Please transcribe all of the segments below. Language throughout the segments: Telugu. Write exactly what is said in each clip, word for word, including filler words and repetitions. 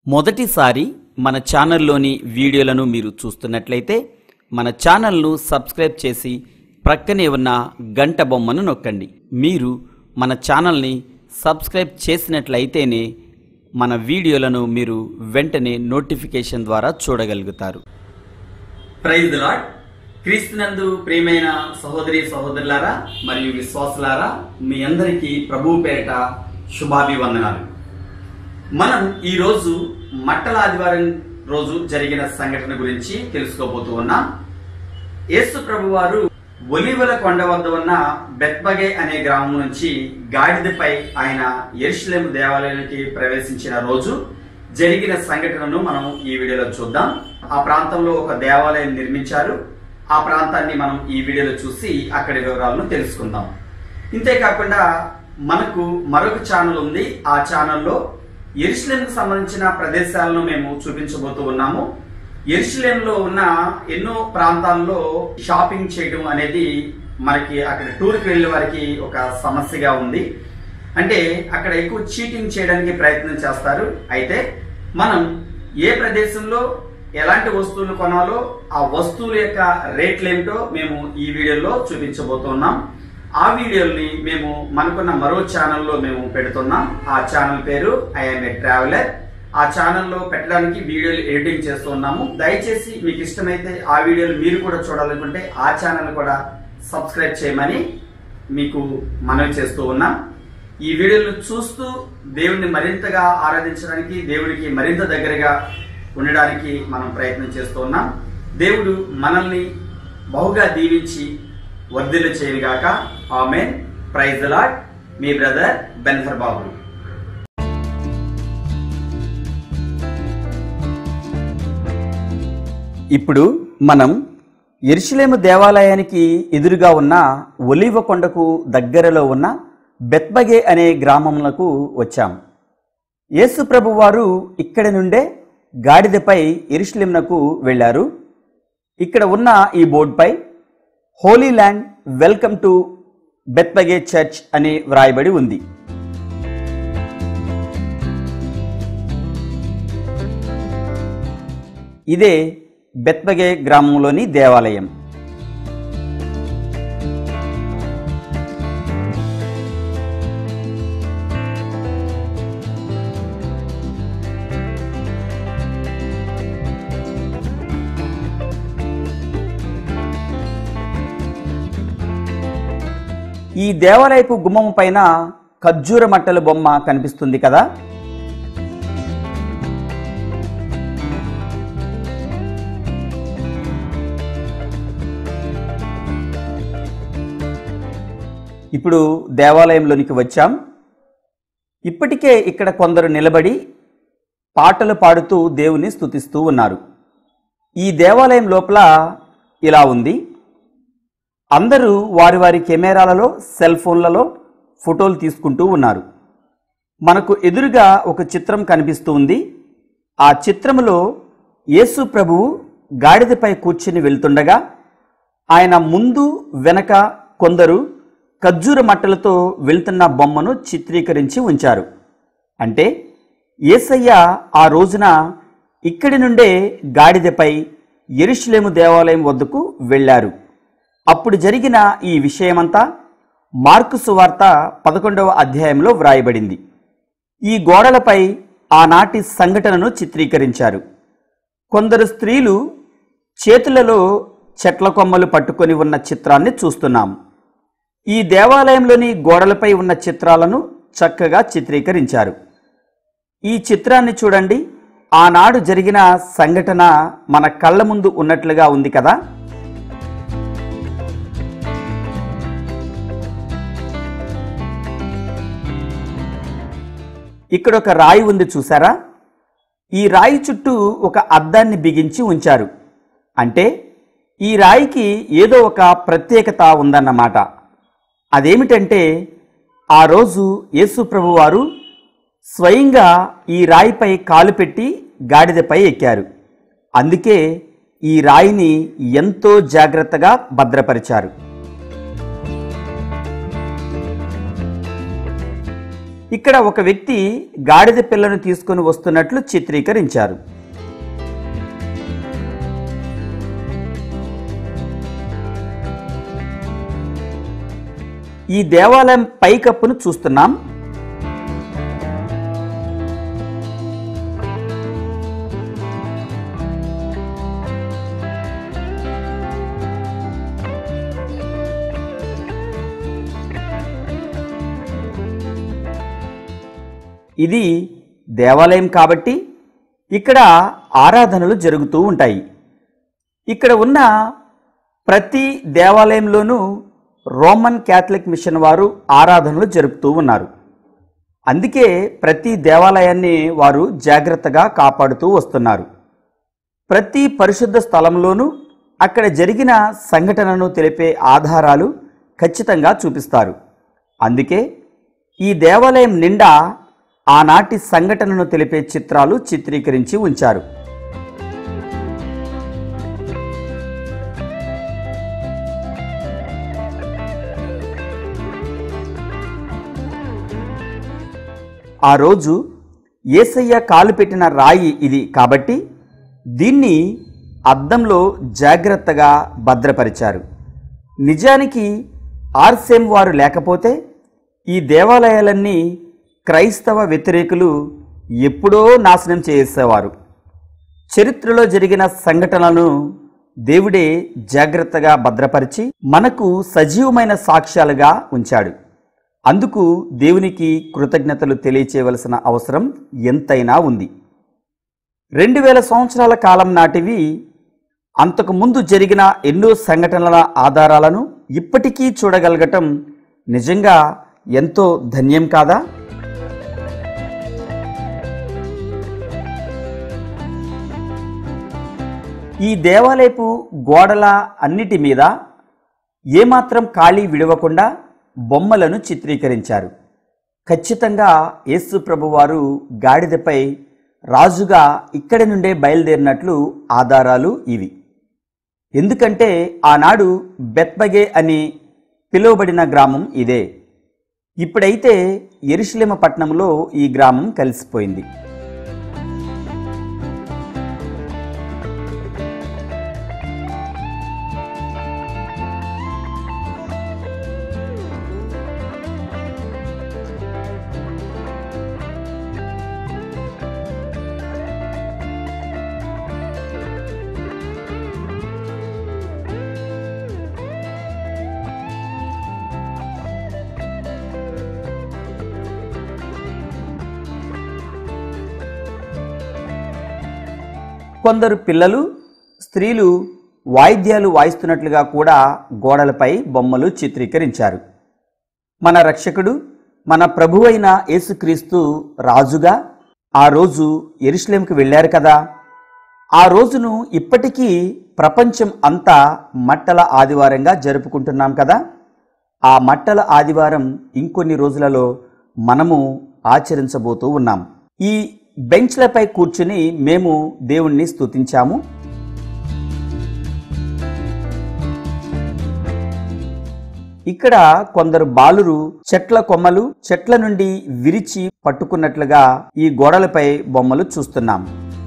మొదటిసారి మన ఛానల్లోని వీడియోలను మీరు చూస్తున్నట్లయితే మన ఛానల్ను సబ్స్క్రైబ్ చేసి ప్రక్కనే ఉన్న గంట బొమ్మను నొక్కండి. మీరు మన ఛానల్ని సబ్స్క్రైబ్ చేసినట్లయితేనే మన వీడియోలను మీరు వెంటనే నోటిఫికేషన్ ద్వారా చూడగలుగుతారు. Praise the lord. క్రీస్తునందు ప్రియమైన సహోదరి సహోదరులారా మరియు విశ్వాసులారా, మీ అందరికీ ప్రభువు పేరిట శుభాభివందనాలు. మనం ఈ రోజు మట్టల ఆదివారం రోజు జరిగిన సంఘటన గురించి తెలుసుకోబోతూ ఉన్నాం. యేసు ప్రభువారు ఒలీవల కొండ వద్ద ఉన్న బెత్పగే అనే గ్రామం నుంచి గాడిదపై ఆయన యెరూషలేము దేవాలయానికి ప్రవేశించిన రోజు జరిగిన సంఘటనను మనం ఈ వీడియోలో చూద్దాం. ఆ ప్రాంతంలో ఒక దేవాలయం నిర్మించారు. ఆ ప్రాంతాన్ని మనం ఈ వీడియోలో చూసి అక్కడి వివరాలను తెలుసుకుందాం. ఇంతేకాకుండా మనకు మరొక ఛానల్ ఉంది. ఆ ఛానల్లో యెరూషలేముకు సంబంధించిన ప్రదేశాలను మేము చూపించబోతూ ఉన్నాము. యెరూషలేములో ఉన్న ఎన్నో ప్రాంతాల్లో షాపింగ్ చేయడం అనేది మనకి అక్కడ టూర్కి వెళ్ళే వారికి ఒక సమస్యగా ఉంది. అంటే అక్కడ ఎక్కువ చీటింగ్ చేయడానికి ప్రయత్నం చేస్తారు. అయితే మనం ఏ ప్రదేశంలో ఎలాంటి వస్తువులు కొనాలో ఆ వస్తువుల యొక్క రేట్లు ఏమిటో మేము ఈ వీడియోలో చూపించబోతున్నాం. ఆ వీడియోని మేము మనకున్న మరో ఛానల్లో మేము పెడుతున్నాం. ఆ ఛానల్ పేరు ఐఎమ్ ఏ ట్రావెలర్. ఆ ఛానల్లో పెట్టడానికి వీడియోలు ఎడిటింగ్ చేస్తున్నాము. దయచేసి మీకు ఇష్టమైతే ఆ వీడియోలు మీరు కూడా చూడాలనుకుంటే ఆ ఛానల్ కూడా సబ్స్క్రైబ్ చేయమని మీకు మనవి చేస్తూ ఉన్నాం. ఈ వీడియోలు చూస్తూ దేవుడిని మరింతగా ఆరాధించడానికి, దేవుడికి మరింత దగ్గరగా ఉండడానికి మనం ప్రయత్నం చేస్తూ ఉన్నాం. దేవుడు మనల్ని బహుగా దీవించి వర్ధిల్లు చేయనుగాక. ఆమేన్. Praise the lord. మీ బ్రదర్ బెన్హర్ బాబు. ఇప్పుడు మనం యెరూషలేము దేవాలయానికి ఎదురుగా ఉన్న ఒలీవ కొండకు దగ్గరలో ఉన్న బెత్పగే అనే గ్రామములకు వచ్చాం. యేసు ప్రభు వారు ఇక్కడి నుండే గాడిదపై యెరూషలేమునకు వెళ్ళారు. ఇక్కడ ఉన్న ఈ బోర్డుపై holy land welcome to Bethphage church అని వ్రాయబడి ఉంది. ఇదే బెత్పగే గ్రామంలోని దేవాలయం. ఈ దేవాలయపు గుమ్మం పైన ఖర్జూర మట్టల బొమ్మ కనిపిస్తుంది కదా. ఇప్పుడు దేవాలయంలోనికి వచ్చాం. ఇప్పటికే ఇక్కడ కొందరు నిలబడి పాటలు పాడుతూ దేవుని స్తుతిస్తూ ఉన్నారు. ఈ దేవాలయం లోపల ఇలా ఉంది. అందరూ వారి వారి కెమెరాలలో, సెల్ ఫోన్లలో ఫోటోలు తీసుకుంటూ ఉన్నారు. మనకు ఎదురుగా ఒక చిత్రం కనిపిస్తూ ఉంది. ఆ చిత్రములో యేసు ప్రభువు గాడిదపై కూర్చుని వెళ్తుండగా ఆయన ముందు వెనక కొందరు ఖర్జూర మట్టలతో వెళ్తున్న బొమ్మను చిత్రీకరించి ఉంచారు. అంటే యేసయ్య ఆ రోజున ఇక్కడి నుండే గాడిదపై యెరూషలేము దేవాలయం వద్దకు వెళ్ళారు. అప్పుడు జరిగిన ఈ విషయమంతా మార్కు సువార్త పదకొండవ అధ్యాయంలో వ్రాయబడింది. ఈ గోడలపై ఆనాటి సంఘటనను చిత్రీకరించారు. కొందరు స్త్రీలు చేతులలో చెట్ల కొమ్మలు పట్టుకొని ఉన్న చిత్రాన్ని చూస్తున్నాం. ఈ దేవాలయంలోని గోడలపై ఉన్న చిత్రాలను చక్కగా చిత్రీకరించారు. ఈ చిత్రాన్ని చూడండి. ఆనాడు జరిగిన సంఘటన మన కళ్ళ ముందు ఉన్నట్లుగా ఉంది కదా. ఇక్కడ ఒక రాయి ఉంది, చూసారా? ఈ రాయి చుట్టూ ఒక అద్దాన్ని బిగించి ఉంచారు. అంటే ఈ రాయికి ఏదో ఒక ప్రత్యేకత ఉందన్నమాట. అదేమిటంటే ఆ రోజు యేసు ప్రభువారు స్వయంగా ఈ రాయిపై కాలు పెట్టి గాడిదపై ఎక్కారు. అందుకే ఈ రాయిని ఎంతో జాగ్రత్తగా భద్రపరిచారు. ఇక్కడ ఒక వ్యక్తి గాడిద పిల్లను తీసుకొని వస్తున్నట్లు చిత్రీకరించారు. ఈ దేవాలయం పైకప్పును చూస్తున్నాం. ఇది దేవాలయం కాబట్టి ఇక్కడ ఆరాధనలు జరుగుతూ ఉంటాయి. ఇక్కడ ఉన్న ప్రతి దేవాలయంలోనూ రోమన్ క్యాథలిక్ మిషన్ వారు ఆరాధనలు జరుపుతూ ఉన్నారు. అందుకే ప్రతి దేవాలయాన్ని వారు జాగ్రత్తగా కాపాడుతూ వస్తున్నారు. ప్రతి పరిశుద్ధ స్థలంలోనూ అక్కడ జరిగిన సంఘటనను తెలిపే ఆధారాలు ఖచ్చితంగా చూపిస్తారు. అందుకే ఈ దేవాలయం నిండా ఆనాటి సంఘటనను తెలిపే చిత్రాలు చిత్రీకరించి ఉంచారు. ఆ రోజు యేసయ్య కాలు పెట్టిన రాయి ఇది కాబట్టి దీన్ని అద్దంలో జాగ్రత్తగా భద్రపరిచారు. నిజానికి ఆర్సెం వారు లేకపోతే ఈ దేవాలయాలన్నీ క్రైస్తవ వ్యతిరేకులు ఎప్పుడో నాశనం చేసేవారు. చరిత్రలో జరిగిన సంఘటనలను దేవుడే జాగ్రత్తగా భద్రపరిచి మనకు సజీవమైన సాక్ష్యాలుగా ఉంచాడు. అందుకు దేవునికి కృతజ్ఞతలు తెలియచేయవలసిన అవసరం ఎంతైనా ఉంది. రెండు వేల సంవత్సరాల కాలం నాటివి అంతకు ముందు జరిగిన ఎన్నో సంఘటనల ఆధారాలను ఇప్పటికీ చూడగలగటం నిజంగా ఎంతో ధన్యం కాదా? ఈ దేవాలయపు గోడల అన్నిటి మీద ఏమాత్రం ఖాళీ విడవకుండా బొమ్మలను చిత్రీకరించారు. ఖచ్చితంగా యేసు ప్రభువారు గాడిదపై రాజుగా ఇక్కడి నుండే బయలుదేరినట్లు ఆధారాలు ఇవి. ఎందుకంటే ఆనాడు బెత్బగే అని పిలువబడిన గ్రామం ఇదే. ఇప్పుడైతే యెరూషలేము పట్టణంలో ఈ గ్రామం కలిసిపోయింది. కొందరు పిల్లలు, స్త్రీలు వాయిద్యాలు వాయిస్తున్నట్లుగా కూడా గోడలపై బొమ్మలు చిత్రీకరించారు. మన రక్షకుడు, మన ప్రభువైన యేసుక్రీస్తు రాజుగా ఆ రోజు యెరూషలేముకు వెళ్ళారు కదా. ఆ రోజును ఇప్పటికీ ప్రపంచం అంతా మట్టల ఆదివారంగా జరుపుకుంటున్నాం కదా. ఆ మట్టల ఆదివారం ఇంకొన్ని రోజులలో మనము ఆచరించబోతూ ఉన్నాం. ఈ బెంచ్లపై కూర్చుని మేము దేవుణ్ణి స్తుతించాము. ఇక్కడ కొందరు బాలురు చెట్ల కొమ్మలు చెట్ల నుండి విరిచి పట్టుకున్నట్లుగా ఈ గోడలపై బొమ్మలు చూస్తున్నాం.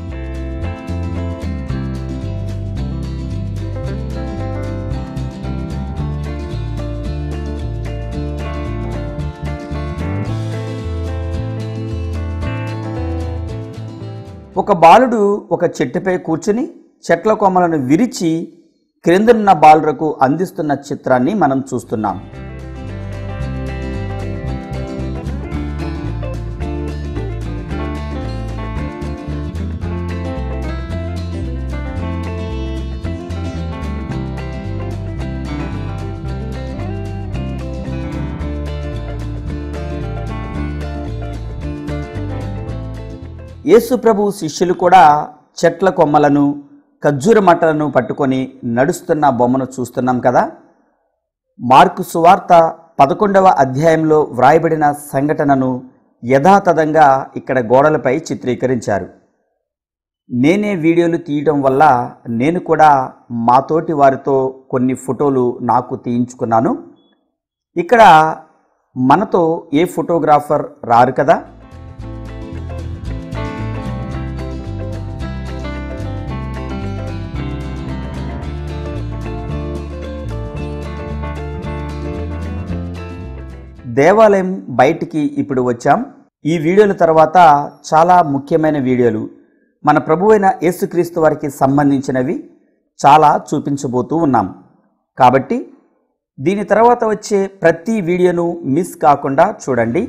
ఒక బాలుడు ఒక చెట్టుపై కూర్చుని చెట్ల కొమ్మలను విరిచి క్రిందనున్న బాలురకు అందిస్తున్న చిత్రాన్ని మనం చూస్తున్నాం. యేసు ప్రభు శిష్యులు కూడా చెట్ల కొమ్మలను ఖర్జూర మట్టలను పట్టుకొని నడుస్తున్న బొమ్మను చూస్తున్నాం కదా. మార్కు సువార్త పదకొండవ అధ్యాయంలో వ్రాయబడిన సంఘటనను యథాతథంగా ఇక్కడ గోడలపై చిత్రీకరించారు. నేనే వీడియోలు తీయడం వల్ల నేను కూడా మాతోటి వారితో కొన్ని ఫోటోలు నాకు తీయించుకున్నాను. ఇక్కడ మనతో ఏ ఫోటోగ్రాఫర్ రారు కదా. దేవాలయం బయటికి ఇప్పుడు వచ్చాం. ఈ వీడియోల తర్వాత చాలా ముఖ్యమైన వీడియోలు మన ప్రభువైన యేసుక్రీస్తు వారికి సంబంధించినవి చాలా చూపించబోతూ ఉన్నాం. కాబట్టి దీని తర్వాత వచ్చే ప్రతి వీడియోను మిస్ కాకుండా చూడండి.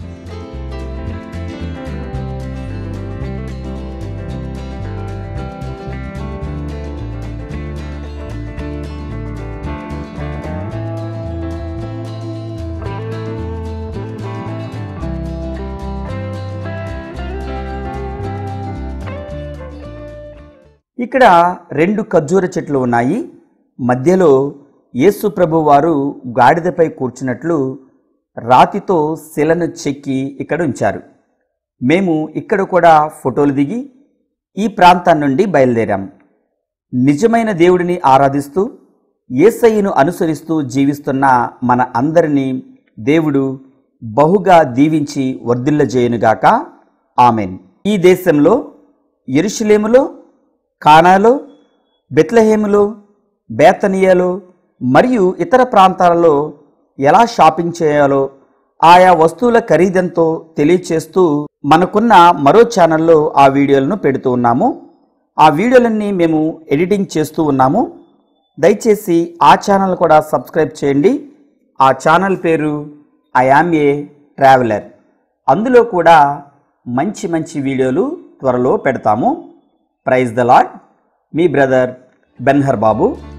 ఇక్కడ రెండు ఖర్జూర చెట్లు ఉన్నాయి. మధ్యలో యేసు ప్రభు వారు గాడిదపై కూర్చున్నట్లు రాతితో శిలను చెక్కి ఇక్కడ ఉంచారు. మేము ఇక్కడ కూడా ఫోటోలు దిగి ఈ ప్రాంతం నుండి బయలుదేరాం. నిజమైన దేవుడిని ఆరాధిస్తూ యేసయ్యను అనుసరిస్తూ జీవిస్తున్న మన అందరినీ దేవుడు బహుగా దీవించి వర్ధిల్లజేయునుగాక. ఆమెన్. ఈ దేశంలో యెరూషలేములో, కానాలో, బెత్లెహేములో, బేతనియాలో మరియు ఇతర ప్రాంతాలలో ఎలా షాపింగ్ చేయాలో ఆయా వస్తువుల ఖరీదెంతో తెలియచేస్తూ మనకున్న మరో ఛానల్లో ఆ వీడియోలను పెడుతూ ఉన్నాము. ఆ వీడియోలన్నీ మేము ఎడిటింగ్ చేస్తూ ఉన్నాము. దయచేసి ఆ ఛానల్ కూడా సబ్స్క్రైబ్ చేయండి. ఆ ఛానల్ పేరు ఐ యామ్ ఏ ట్రావెలర్. అందులో కూడా మంచి మంచి వీడియోలు త్వరలో పెడతాము. Praise the lord. మీ బ్రదర్ బెన్హర్ బాబు.